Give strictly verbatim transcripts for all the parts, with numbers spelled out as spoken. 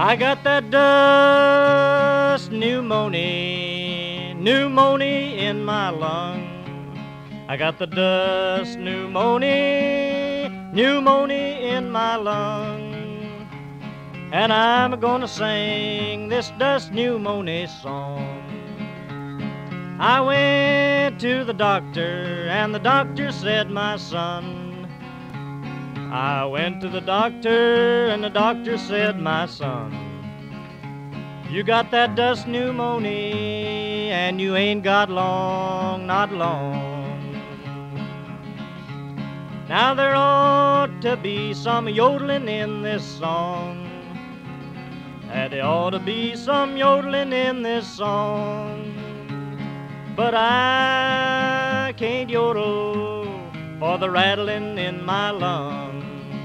I got that dust pneumonia, pneumonia in my lung. I got the dust pneumonia, pneumonia in my lung. And I'm gonna sing this dust pneumonia song. I went to the doctor and the doctor said, my son. I went to the doctor and the doctor said, my son, you got that dust pneumonia and you ain't got long, not long. Now there ought to be some yodeling in this song. And there ought to be some yodeling in this song. But I can't yodel for the rattling in my lung.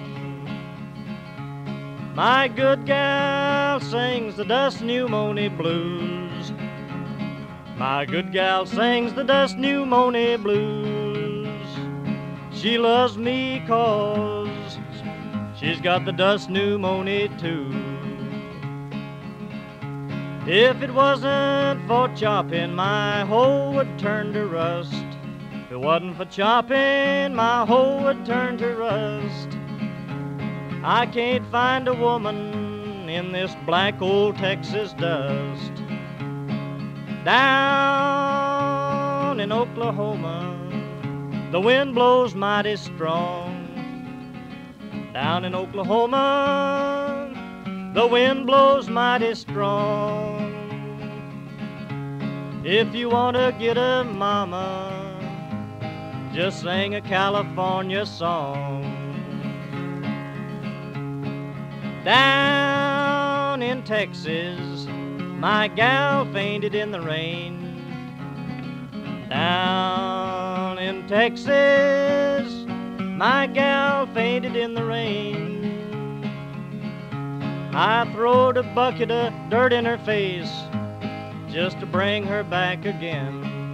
My good gal sings the dust pneumonia blues. My good gal sings the dust pneumonia blues. She loves me 'cause she's got the dust pneumonia too. If it wasn't for chopping, my hoe would turn to rust. If it wasn't for chopping, my hoe would turn to rust. I can't find a woman in this black old Texas dust. Down in Oklahoma, the wind blows mighty strong. Down in Oklahoma, the wind blows mighty strong. If you want to get a mama, just sing a California song. Down in Texas, my gal fainted in the rain. Down in Texas, my gal fainted in the rain. I throwed a bucket of dirt in her face just to bring her back again.